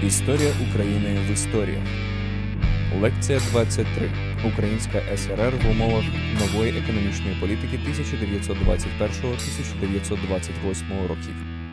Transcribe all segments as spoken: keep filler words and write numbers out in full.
Історія України в історії. Лекція двадцять три. Українська ес ер ер в умовах нової економічної політики тисяча дев'ятсот двадцять першого - тисяча дев'ятсот двадцять восьмого років.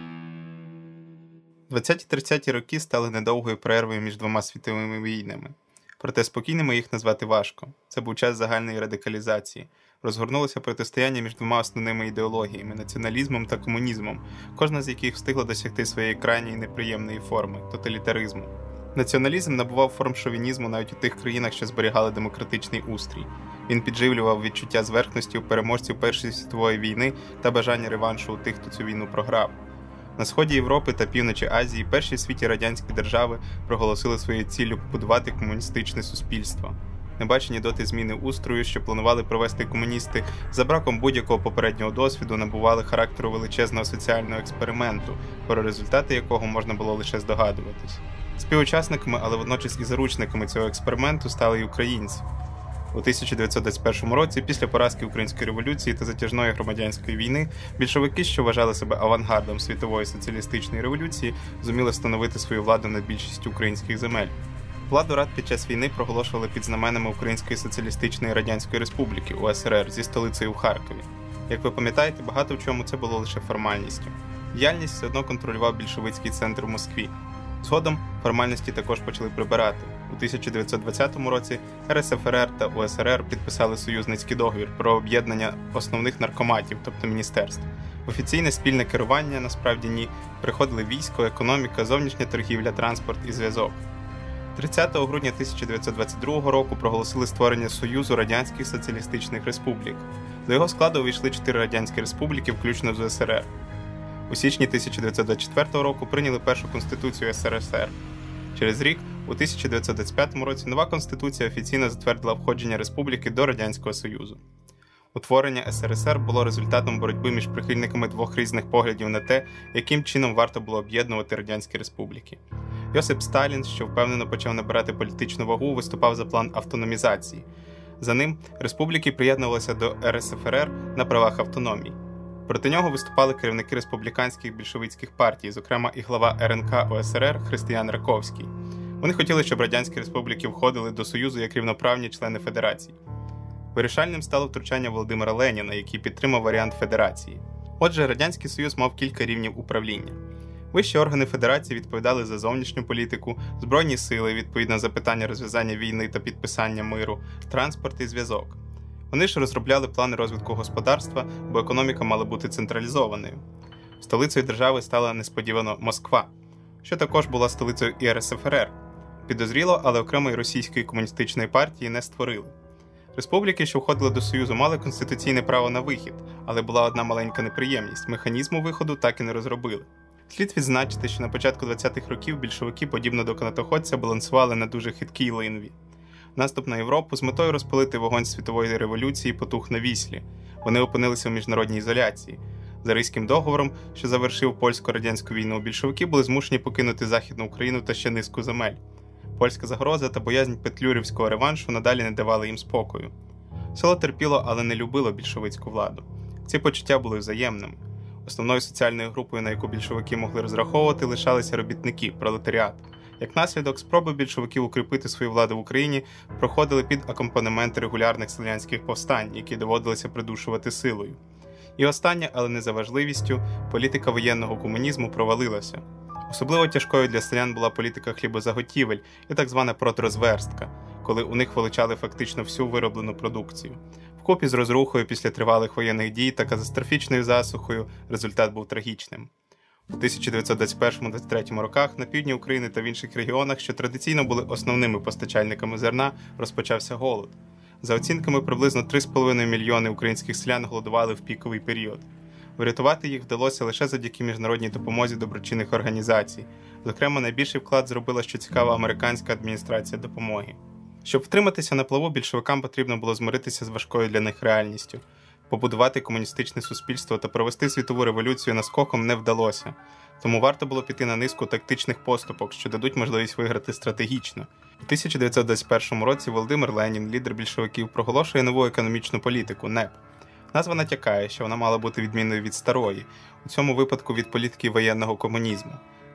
двадцяті-тридцяті роки стали недовгою перервою між двома світовими війнами. Проте спокійними їх назвати важко. Це був час загальної радикалізації. Розгорнулося протистояння між двома основними ідеологіями – націоналізмом та комунізмом, кожна з яких встигла досягти своєї крайньої неприємної форми – тоталітаризму. Націоналізм набував форм шовінізму навіть у тих країнах, що зберігали демократичний устрій. Він підживлював відчуття зверхності у переможців Першої світової війни та бажання реваншу у тих, хто цю війну програв. На сході Європи та півночі Азії перші в світі радянські держави проголосили своєю ціллю побудувати комуністичне суспільство. Небачені доти зміни устрою, що планували провести комуністи, за браком будь-якого попереднього досвіду набували характеру величезного соціального експерименту, про результати якого можна було лише здогадуватись. Співучасниками, але водночас і заручниками цього експерименту стали й українці. У тисяча дев'ятсот двадцять першому році, після поразки Української революції та затяжної громадянської війни, більшовики, що вважали себе авангардом світової соціалістичної революції, зуміли встановити свою владу над більшістю українських земель. Владу рад під час війни проголошували під знаменами Української соціалістичної радянської республіки у ес ер ер зі столицею в Харкові. Як ви пам'ятаєте, багато в чому це було лише формальністю. Діяльність все одно контролював більшовицький центр в Москві. Згодом формальності також почали прибирати. У тисяча дев'ятсот двадцятому році ер ес еф ер ер та у ес ер ер підписали союзницький договір про об'єднання основних наркоматів, тобто міністерств. В офіційне спільне керування, насправді ні, приходили військо, економіка, зовнішня торгівля, транспорт і зв'язок. тридцятого грудня тисяча дев'ятсот двадцять другого року проголосили створення Союзу Радянських Соціалістичних Республік. До його складу увійшли чотири радянські республіки, включно з у ес ер ер. У січні тисяча дев'ятсот двадцять четвертого року прийняли першу конституцію ес ер ес ер. Через рік, у тисяча дев'ятсот двадцять п'ятому році, нова конституція офіційно затвердила входження республіки до Радянського Союзу. Утворення ес ер ес ер було результатом боротьби між прихильниками двох різних поглядів на те, яким чином варто було об'єднувати радянські республіки. Йосип Сталін, що впевнено почав набирати політичну вагу, виступав за план автономізації. За ним республіки приєднувалися до ер ес еф ер ер на правах автономії. Проти нього виступали керівники республіканських більшовицьких партій, зокрема і глава ер ен ка у ес ер ер Християн Раковський. Вони хотіли, щоб радянські республіки входили до Союзу як рівноправні члени Федерації. Вирішальним стало втручання Володимира Леніна, який підтримав варіант Федерації. Отже, Радянський Союз мав кілька рівнів управління. Вищі органи Федерації відповідали за зовнішню політику, збройні сили, відповідно за питання розв'язання війни та підписання миру, транспорт і зв'язок. Вони ж розробляли плани розвитку господарства, бо економіка мала бути централізованою. Столицею держави стала несподівано Москва, що також була столицею і ер ес еф ер ер. Підозріло, але окремої російської комуністичної партії не створили. Республіки, що входили до Союзу, мали конституційне право на вихід, але була одна маленька неприємність – механізму виходу так і не розробили. Слід відзначити, що на початку двадцятих років більшовики, подібно до канатоходця, балансували на дуже хиткій линві. Наступ на Європу з метою розпалити вогонь світової революції потух на віслі. Вони опинилися в міжнародній ізоляції. За Ризьким договором, що завершив польсько-радянську війну, більшовики були змушені покинути Західну Україну та ще низку земель. Польська загроза та боязнь петлюрівського реваншу надалі не давали їм спокою. Село терпіло, але не любило більшовицьку владу. Ці почуття були взаємними. Основною соціальною групою, на яку більшовики могли розраховувати, лишалися робітники, пролетаріат. Як наслідок, спроби більшовиків укріпити свою владу в Україні проходили під акомпанемент регулярних селянських повстань, які доводилося придушувати силою. І остання, але не за важливістю, політика воєнного комунізму провалилася. Особливо тяжкою для селян була політика хлібозаготівель і так звана протрозверстка, коли у них вилучали фактично всю вироблену продукцію. Вкупі з розрухою після тривалих воєнних дій та катастрофічною засухою результат був трагічним. У тисяча дев'ятсот двадцять першому - двадцять третьому роках на півдні України та в інших регіонах, що традиційно були основними постачальниками зерна, розпочався голод. За оцінками, приблизно три з половиною мільйони українських селян голодували в піковий період. Врятувати їх вдалося лише завдяки міжнародній допомозі доброчинних організацій. Зокрема, найбільший вклад зробила, що цікава, американська адміністрація допомоги. Щоб втриматися на плаву, більшовикам потрібно було змиритися з важкою для них реальністю. Побудувати комуністичне суспільство та провести світову революцію наскоком не вдалося. Тому варто було піти на низку тактичних поступок, що дадуть можливість виграти стратегічно. У тисяча дев'ятсот двадцять першому році Володимир Ленін, лідер більшовиків, проголошує нову економічну політику – НЕП. Назва натякає, що вона мала бути відмінною від старої, у цьому випадку від політики воєнного комунізму.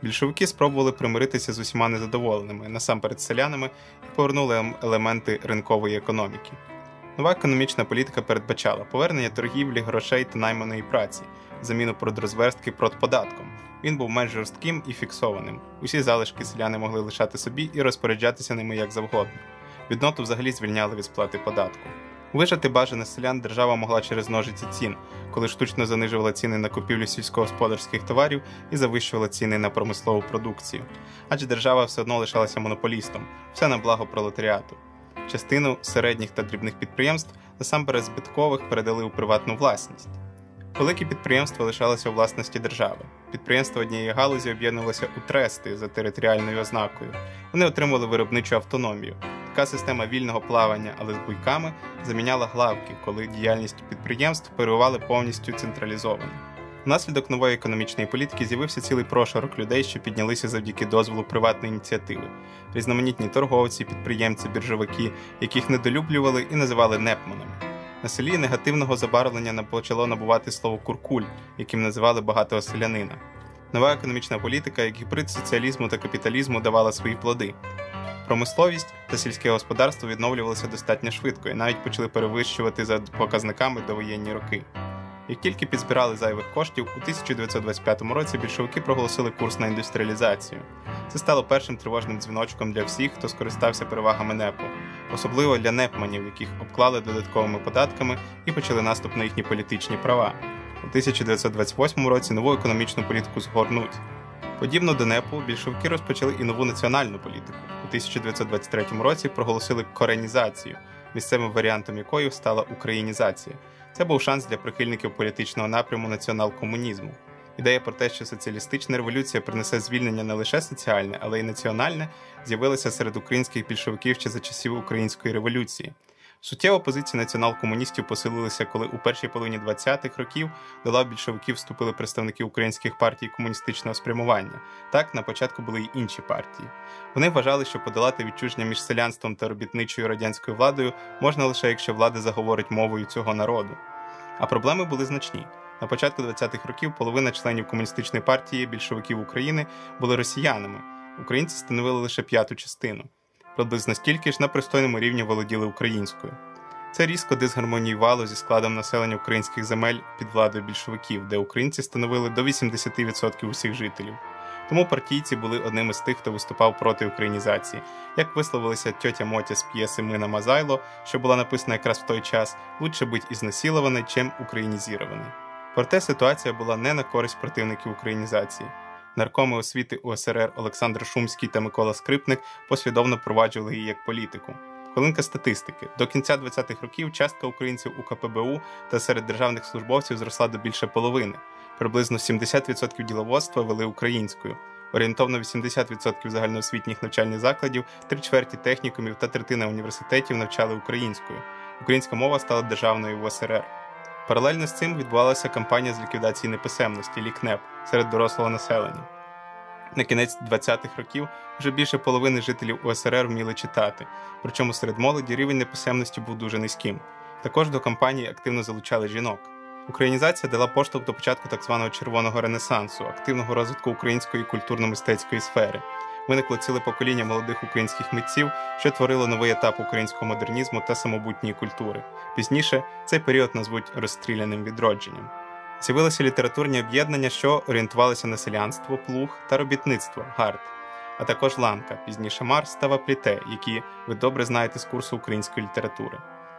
Більшовики спробували примиритися з усіма незадоволеними, насамперед селянами, і повернули елементи ринкової економіки. Нова економічна політика передбачала повернення торгівлі, грошей та найманої праці, заміну продразверстки продподатком. Він був менш жорстким і фіксованим. Усі залишки селяни могли лишати собі і розпоряджатися ними як завгодно. Бідноту взагалі звільняли від сплати податку. Вижати бажане селян держава могла через ножиці цін, коли штучно занижувала ціни на купівлю сільськогосподарських товарів і завищувала ціни на промислову продукцію. Адже держава все одно лишалася монополістом, все на благо пролетаріату. Частину середніх та дрібних підприємств, насамперед збиткових, передали у приватну власність. Великі підприємства лишалися у власності держави. Підприємства однієї галузі об'єднувалися у трести за територіальною ознакою. Вони отримували виробничу автономію. Така система вільного плавання, але з буйками, заміняла главки, коли діяльність підприємств перебувала повністю централізовано. Внаслідок нової економічної політики з'явився цілий прошарок людей, що піднялися завдяки дозволу приватної ініціативи. Різноманітні торговці, підприємці, біржовики, яких недолюблювали і називали непманами. На селі негативного забарвлення почало набувати слово «куркуль», яким називали багатого селянина. Нова економічна політика, як гібрид соціалізму та капіталізму, давала свої плоди. Промисловість та сільське господарство відновлювалися достатньо швидко і навіть почали перевищувати за показниками довоєнні роки. Як тільки підзбирали зайвих коштів, у тисяча дев'ятсот двадцять п'ятому році більшовики проголосили курс на індустріалізацію. Це стало першим тривожним дзвіночком для всіх, хто скористався перевагами НЕПу, особливо для непманів, яких обклали додатковими податками і почали наступ на їхні політичні права. У тисяча дев'ятсот двадцять восьмому році нову економічну політику згорнуть. Подібно до НЕПу, більшовики розпочали і нову національну політику. У тисяча дев'ятсот двадцять третьому році проголосили коренізацію, місцевим варіантом якої стала українізація. Це був шанс для прихильників політичного напряму націонал-комунізму. Ідея про те, що соціалістична революція принесе звільнення не лише соціальне, але й національне, з'явилася серед українських більшовиків ще за часів Української революції. Суттєво позиції націонал-комуністів посилилися, коли у першій половині двадцятих років до лав більшовиків вступили представники українських партій комуністичного спрямування. Так, на початку були й інші партії. Вони вважали, що подолати відчуження між селянством та робітничою радянською владою можна лише якщо влада заговорить мовою цього народу. А проблеми були значні. На початку двадцятих років половина членів комуністичної партії більшовиків України були росіянами. Українці становили лише п'яту частину. Приблизно стільки ж на пристойному рівні володіли українською. Це різко дисгармоніювало зі складом населення українських земель під владою більшовиків, де українці становили до вісімдесят відсотків усіх жителів. Тому партійці були одним із тих, хто виступав проти українізації. Як висловилася тьотя Мотя з п'єси «Мина Мазайло», що була написана якраз в той час, «Лучше бути ізнасилований, чим українізірований». Проте ситуація була не на користь противників українізації. Наркоми освіти У С Р Р Олександр Шумський та Микола Скрипник послідовно впроваджували її як політику. Хвилинка статистики. До кінця двадцятих років частка українців у К П Б У та серед державних службовців зросла до більше половини. Приблизно сімдесят відсотків діловодства вели українською. Орієнтовно вісімдесят відсотків загальноосвітніх навчальних закладів, три чверті технікумів та третина університетів навчали українською. Українська мова стала державною в У С Р Р. Паралельно з цим відбувалася кампанія з ліквідації неписемності, лікнеп, серед дорослого населення. На кінець двадцятих років вже більше половини жителів У С Р Р вміли читати, причому серед молоді рівень неписемності був дуже низьким. Також до кампанії активно залучали жінок. Українізація дала поштовх до початку так званого червоного ренесансу, активного розвитку української культурно-мистецької сфери. Виникло ціле покоління молодих українських митців, що творило новий етап українського модернізму та самобутньої культури. Пізніше цей період назвуть розстріляним відродженням. З'явилися літературні об'єднання, що орієнтувалися на селянство, плуг та робітництво, гард, а також ланка, пізніше Марс та Вапліте, які ви добре знаєте з курсу української літератури.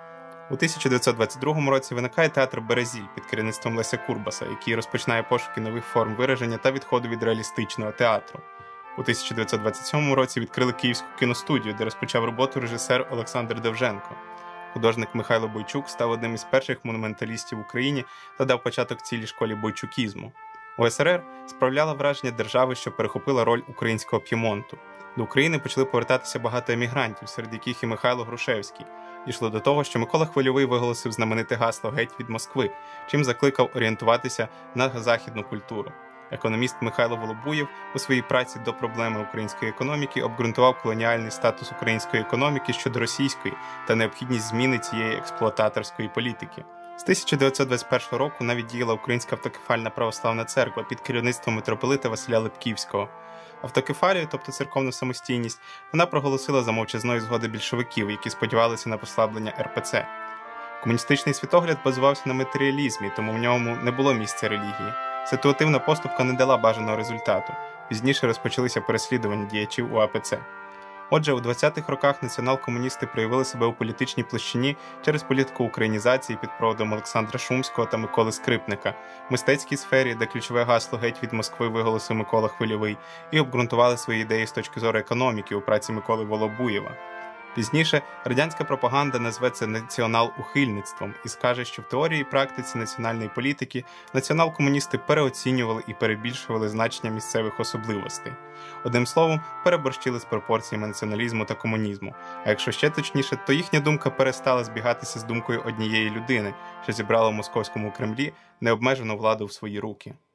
У тисяча дев'ятсот двадцять другому році виникає театр «Березіль» під керівництвом Леся Курбаса, який розпочинає пошуки нових форм вираження та відходу від реалістичного театру. У тисяча дев'ятсот двадцять сьомому році відкрили Київську кіностудію, де розпочав роботу режисер Олександр Довженко. Художник Михайло Бойчук став одним із перших монументалістів в Україні та дав початок цілій школі бойчукізму. У С Р Р справляла враження держави, що перехопила роль українського П'ємонту. До України почали повертатися багато емігрантів, серед яких і Михайло Грушевський. Дійшло до того, що Микола Хвильовий виголосив знамените гасло «Геть від Москви», чим закликав орієнтуватися на західну культуру. Економіст Михайло Волобуєв у своїй праці «До проблеми української економіки» обґрунтував колоніальний статус української економіки щодо російської та необхідність зміни цієї експлуататорської політики. З тисяча дев'ятсот двадцять першого року навіть діяла Українська автокефальна православна церква під керівництвом митрополита Василя Липківського. Автокефалію, тобто церковну самостійність, вона проголосила за мовчазної згоди більшовиків, які сподівалися на послаблення ер пе це. Комуністичний світогляд базувався на матеріалізмі, тому в ньому не було місця релігії. Ситуативна поступка не дала бажаного результату. Пізніше розпочалися переслідування діячів у а пе це. Отже, у двадцятих роках націонал-комуністи проявили себе у політичній площині через політику українізації під проводом Олександра Шумського та Миколи Скрипника, в мистецькій сфері, де ключове гасло «Геть від Москви» виголосив Микола Хвильовий, і обґрунтували свої ідеї з точки зору економіки у праці Миколи Волобуєва. Пізніше радянська пропаганда назве це націонал-ухильництвом і скаже, що в теорії і практиці національної політики націонал-комуністи переоцінювали і перебільшували значення місцевих особливостей. Одним словом, переборщили з пропорціями націоналізму та комунізму, а якщо ще точніше, то їхня думка перестала збігатися з думкою однієї людини, що зібрала в московському Кремлі необмежену владу в свої руки.